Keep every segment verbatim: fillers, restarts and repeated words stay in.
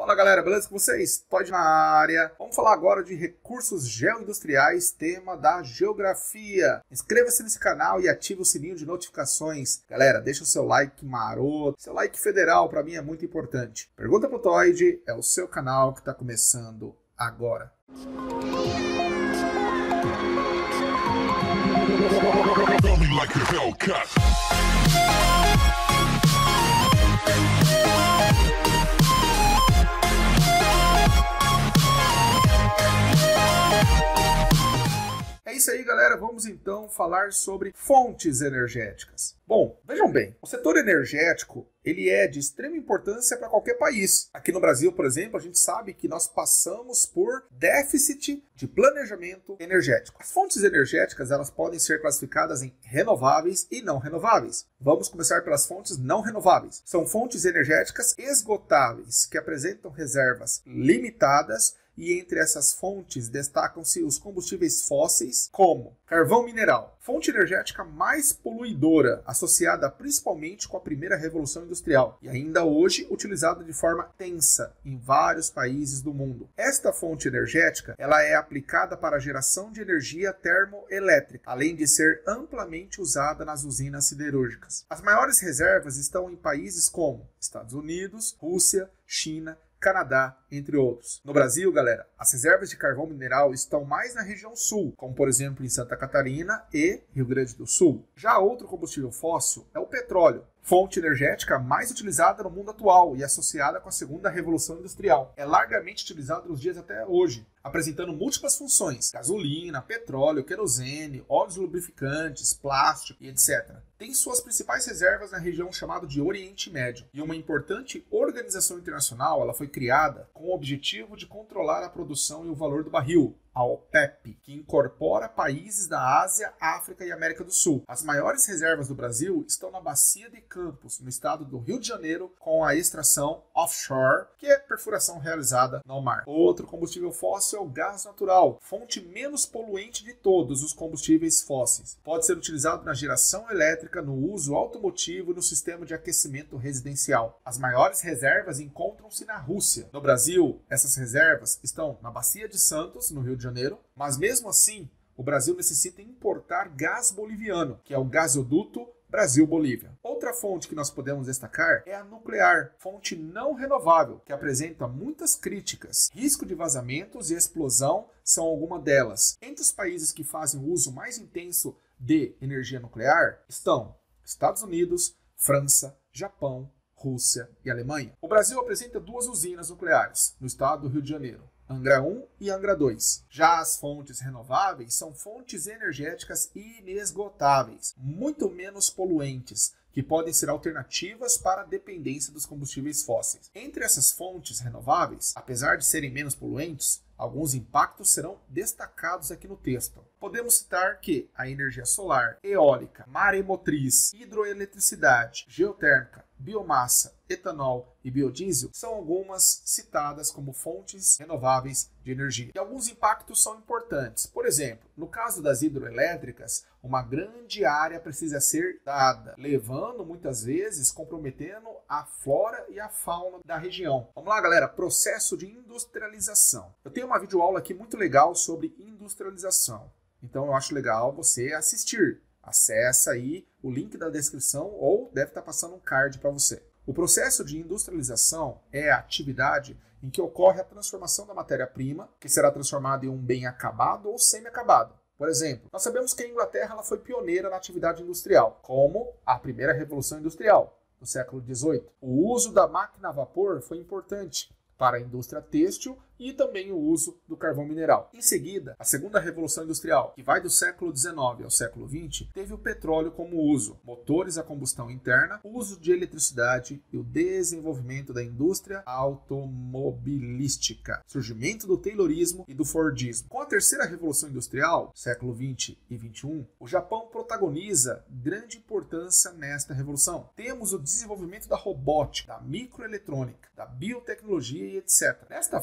Fala galera, beleza com vocês? Todd na área. Vamos falar agora de recursos geoindustriais, tema da geografia. Inscreva-se nesse canal e ative o sininho de notificações. Galera, deixa o seu like maroto. Seu like federal para mim é muito importante. Pergunta pro Todd, é o seu canal que está começando agora. É isso aí, galera. Vamos então falar sobre fontes energéticas. Bom, vejam bem, o setor energético ele é de extrema importância para qualquer país. Aqui no Brasil, por exemplo, a gente sabe que nós passamos por déficit de planejamento energético. As fontes energéticas elas podem ser classificadas em renováveis e não renováveis. Vamos começar pelas fontes não renováveis. São fontes energéticas esgotáveis, que apresentam reservas limitadas. E entre essas fontes destacam-se os combustíveis fósseis, como carvão mineral, fonte energética mais poluidora, associada principalmente com a primeira revolução industrial, e ainda hoje utilizada de forma intensa em vários países do mundo. Esta fonte energética ela é aplicada para a geração de energia termoelétrica, além de ser amplamente usada nas usinas siderúrgicas. As maiores reservas estão em países como Estados Unidos, Rússia, China, Canadá, entre outros. No Brasil, galera, as reservas de carvão mineral estão mais na região sul, como por exemplo em Santa Catarina e Rio Grande do Sul. Já outro combustível fóssil é o petróleo, fonte energética mais utilizada no mundo atual e associada com a segunda revolução industrial. É largamente utilizado nos dias até hoje, apresentando múltiplas funções: gasolina, petróleo, querosene, óleos lubrificantes, plástico e etcétera. Tem suas principais reservas na região chamada de Oriente Médio. E uma importante organização internacional ela foi criada com o objetivo de controlar a produção e o valor do barril, a OPEP, que incorpora países da Ásia, África e América do Sul. As maiores reservas do Brasil estão na Bacia de Campos, no estado do Rio de Janeiro, com a extração offshore, que é perfuração realizada no mar. Outro combustível fóssil é o gás natural, fonte menos poluente de todos os combustíveis fósseis. Pode ser utilizado na geração elétrica, no uso automotivo e no sistema de aquecimento residencial. As maiores reservas encontram-se na Rússia. No Brasil, essas reservas estão na Bacia de Santos, no Rio de Janeiro, mas mesmo assim, o Brasil necessita importar gás boliviano, que é o gasoduto Brasil-Bolívia. Outra fonte que nós podemos destacar é a nuclear, fonte não renovável, que apresenta muitas críticas. Risco de vazamentos e explosão são algumas delas. Entre os países que fazem o uso mais intenso de energia nuclear estão Estados Unidos, França, Japão, Rússia e Alemanha. O Brasil apresenta duas usinas nucleares no estado do Rio de Janeiro, Angra um e Angra dois. Já as fontes renováveis são fontes energéticas inesgotáveis, muito menos poluentes, que podem ser alternativas para a dependência dos combustíveis fósseis. Entre essas fontes renováveis, apesar de serem menos poluentes, alguns impactos serão destacados aqui no texto. Podemos citar que a energia solar, eólica, maremotriz, hidroeletricidade, geotérmica, biomassa, etanol e biodiesel são algumas citadas como fontes renováveis de energia. E alguns impactos são importantes. Por exemplo, no caso das hidroelétricas, uma grande área precisa ser dada, levando muitas vezes comprometendo a flora e a fauna da região. Vamos lá, galera, processo de industrialização. Eu tenho uma videoaula aqui muito legal sobre industrialização. Então eu acho legal você assistir. Acessa aí o link da descrição ou deve estar passando um card para você. O processo de industrialização é a atividade em que ocorre a transformação da matéria-prima, que será transformada em um bem acabado ou semi-acabado. Por exemplo, nós sabemos que a Inglaterra ela foi pioneira na atividade industrial, como a primeira revolução industrial do século dezoito. O uso da máquina a vapor foi importante para a indústria têxtil e também o uso do carvão mineral. Em seguida, a segunda revolução industrial, que vai do século dezenove ao século vinte, teve o petróleo como uso, motores a combustão interna, uso de eletricidade e o desenvolvimento da indústria automobilística, surgimento do taylorismo e do fordismo. Com a terceira revolução industrial, século vinte e vinte e um, o Japão protagoniza grande importância nesta revolução. Temos o desenvolvimento da robótica, da microeletrônica, da biotecnologia e etcétera. Nesta fase,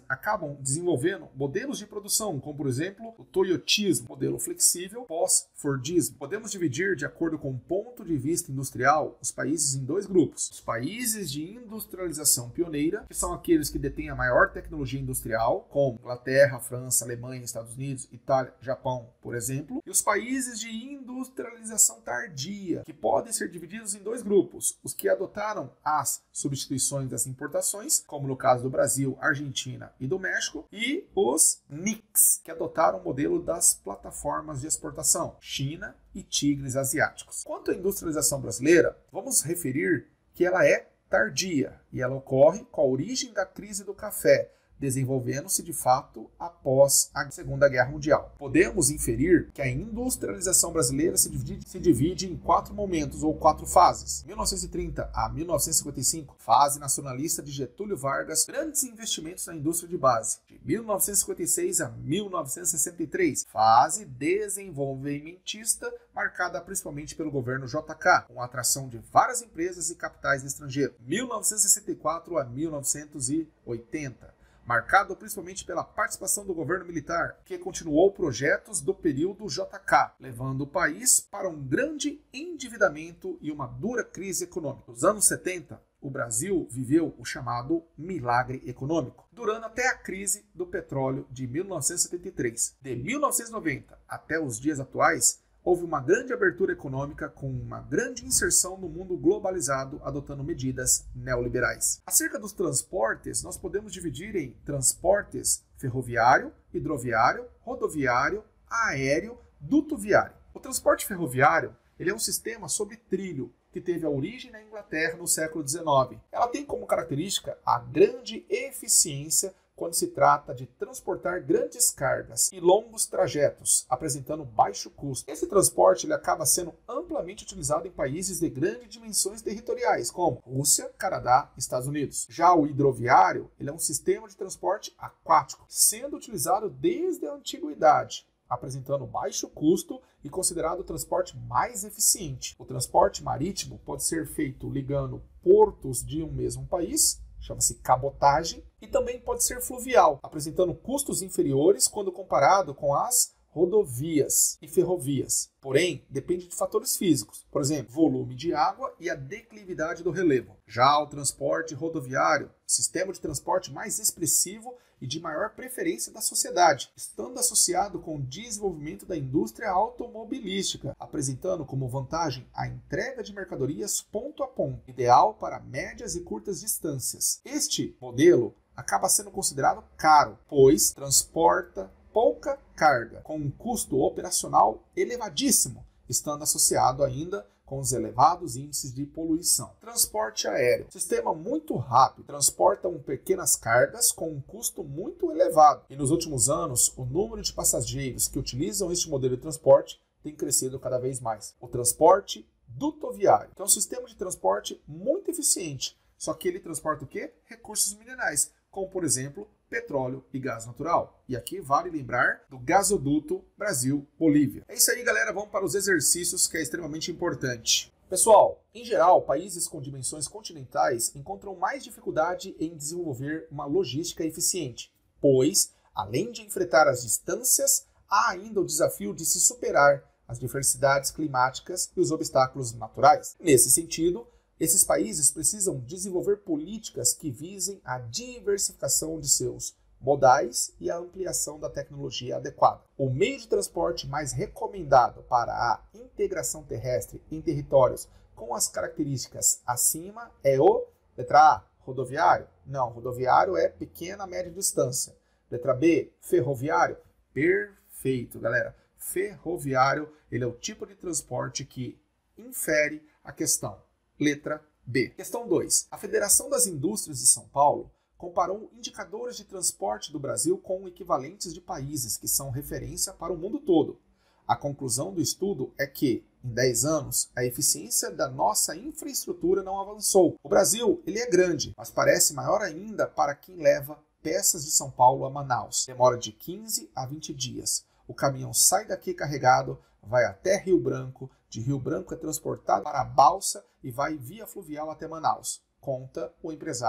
acabam desenvolvendo modelos de produção, como por exemplo o toyotismo, modelo flexível, pós-fordismo. Podemos dividir, de acordo com o ponto de vista industrial, os países em dois grupos. Os países de industrialização pioneira, que são aqueles que detêm a maior tecnologia industrial, como Inglaterra, França, Alemanha, Estados Unidos, Itália, Japão, por exemplo. E os países de industrialização tardia, que podem ser divididos em dois grupos. Os que adotaram as substituições das importações, como no caso do Brasil, Argentina e do México, e os N I Cs, que adotaram o modelo das plataformas de exportação, China e tigres asiáticos. Quanto à industrialização brasileira, vamos referir que ela é tardia e ela ocorre com a origem da crise do café, desenvolvendo-se de fato após a Segunda Guerra Mundial. Podemos inferir que a industrialização brasileira se divide, se divide em quatro momentos ou quatro fases. mil novecentos e trinta a mil novecentos e cinquenta e cinco, fase nacionalista de Getúlio Vargas, grandes investimentos na indústria de base. De mil novecentos e cinquenta e seis a mil novecentos e sessenta e três, fase desenvolvimentista, marcada principalmente pelo governo J K, com a atração de várias empresas e capitais estrangeiros. mil novecentos e sessenta e quatro a mil novecentos e oitenta. Marcado principalmente pela participação do governo militar, que continuou projetos do período J K, levando o país para um grande endividamento e uma dura crise econômica. Nos anos setenta, o Brasil viveu o chamado milagre econômico, durando até a crise do petróleo de mil novecentos e setenta e três. De mil novecentos e noventa até os dias atuais, houve uma grande abertura econômica com uma grande inserção no mundo globalizado, adotando medidas neoliberais. Acerca dos transportes, nós podemos dividir em transportes ferroviário, hidroviário, rodoviário, aéreo, duto viário. O transporte ferroviário ele é um sistema sobre trilho que teve a origem na Inglaterra no século dezenove. Ela tem como característica a grande eficiência quando se trata de transportar grandes cargas e longos trajetos, apresentando baixo custo. Esse transporte ele acaba sendo amplamente utilizado em países de grandes dimensões territoriais, como Rússia, Canadá e Estados Unidos. Já o hidroviário ele é um sistema de transporte aquático, sendo utilizado desde a antiguidade, apresentando baixo custo e considerado o transporte mais eficiente. O transporte marítimo pode ser feito ligando portos de um mesmo país, chama-se cabotagem, e também pode ser fluvial, apresentando custos inferiores quando comparado com as rodovias e ferrovias. Porém, depende de fatores físicos, por exemplo, volume de água e a declividade do relevo. Já o transporte rodoviário, sistema de transporte mais expressivo e de maior preferência da sociedade, estando associado com o desenvolvimento da indústria automobilística, apresentando como vantagem a entrega de mercadorias ponto a ponto, ideal para médias e curtas distâncias. Este modelo acaba sendo considerado caro, pois transporta pouca carga, com um custo operacional elevadíssimo, estando associado ainda com os elevados índices de poluição. Transporte aéreo. Sistema muito rápido, transportam pequenas cargas com um custo muito elevado. E nos últimos anos, o número de passageiros que utilizam este modelo de transporte tem crescido cada vez mais. O transporte dutoviário, que é um sistema de transporte muito eficiente, só que ele transporta o quê? Recursos minerais, como por exemplo, petróleo e gás natural. E aqui vale lembrar do gasoduto Brasil-Bolívia. É isso aí, galera. Vamos para os exercícios, que é extremamente importante. Pessoal, em geral, países com dimensões continentais encontram mais dificuldade em desenvolver uma logística eficiente, pois, além de enfrentar as distâncias, há ainda o desafio de se superar as diversidades climáticas e os obstáculos naturais. Nesse sentido, esses países precisam desenvolver políticas que visem a diversificação de seus modais e a ampliação da tecnologia adequada. O meio de transporte mais recomendado para a integração terrestre em territórios com as características acima é o, letra A, rodoviário? Não, rodoviário é pequena, média distância. Letra B, ferroviário? Perfeito, galera. Ferroviário, ele é o tipo de transporte que infere a questão. Letra B. Questão dois. A Federação das Indústrias de São Paulo comparou indicadores de transporte do Brasil com equivalentes de países que são referência para o mundo todo. A conclusão do estudo é que, em dez anos, a eficiência da nossa infraestrutura não avançou. O Brasil ele é grande, mas parece maior ainda para quem leva peças de São Paulo a Manaus. Demora de quinze a vinte dias. O caminhão sai daqui carregado, vai até Rio Branco, de Rio Branco é transportado para a balsa e vai via fluvial até Manaus, conta o empresário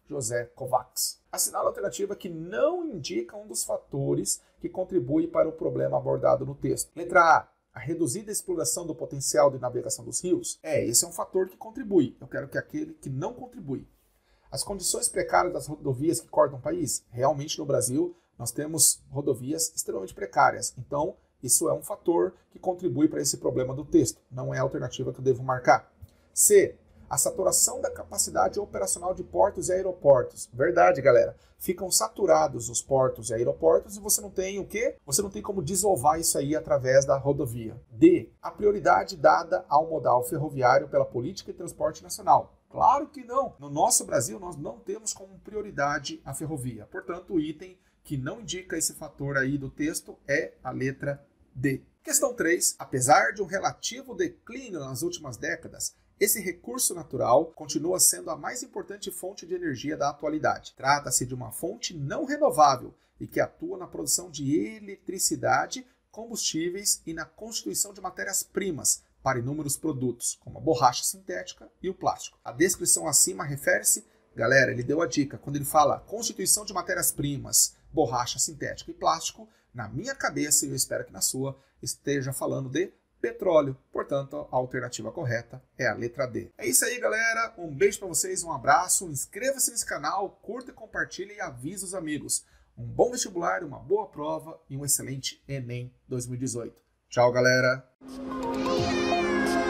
José Kovacs. Assinala a alternativa que não indica um dos fatores que contribui para o problema abordado no texto. Letra A. A reduzida exploração do potencial de navegação dos rios? É, esse é um fator que contribui. Eu quero que aquele que não contribui. As condições precárias das rodovias que cortam o país? Realmente no Brasil nós temos rodovias extremamente precárias. Então, isso é um fator que contribui para esse problema do texto. Não é a alternativa que eu devo marcar. C. A saturação da capacidade operacional de portos e aeroportos. Verdade, galera. Ficam saturados os portos e aeroportos e você não tem o quê? Você não tem como desovar isso aí através da rodovia. D. A prioridade dada ao modal ferroviário pela política de transporte nacional. Claro que não. No nosso Brasil, nós não temos como prioridade a ferrovia. Portanto, o item que não indica esse fator aí do texto é a letra D. Questão três. Apesar de um relativo declínio nas últimas décadas, esse recurso natural continua sendo a mais importante fonte de energia da atualidade. Trata-se de uma fonte não renovável e que atua na produção de eletricidade, combustíveis e na constituição de matérias-primas para inúmeros produtos, como a borracha sintética e o plástico. A descrição acima refere-se, galera, ele deu a dica, quando ele fala constituição de matérias-primas, borracha sintética e plástico, na minha cabeça, e eu espero que na sua, esteja falando de petróleo. Portanto, a alternativa correta é a letra D. É isso aí, galera. Um beijo para vocês, um abraço. Inscreva-se nesse canal, curta e compartilhe e avise os amigos. Um bom vestibular, uma boa prova e um excelente Enem dois mil e dezoito. Tchau, galera.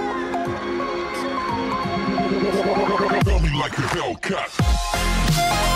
Tell me like a Hellcat.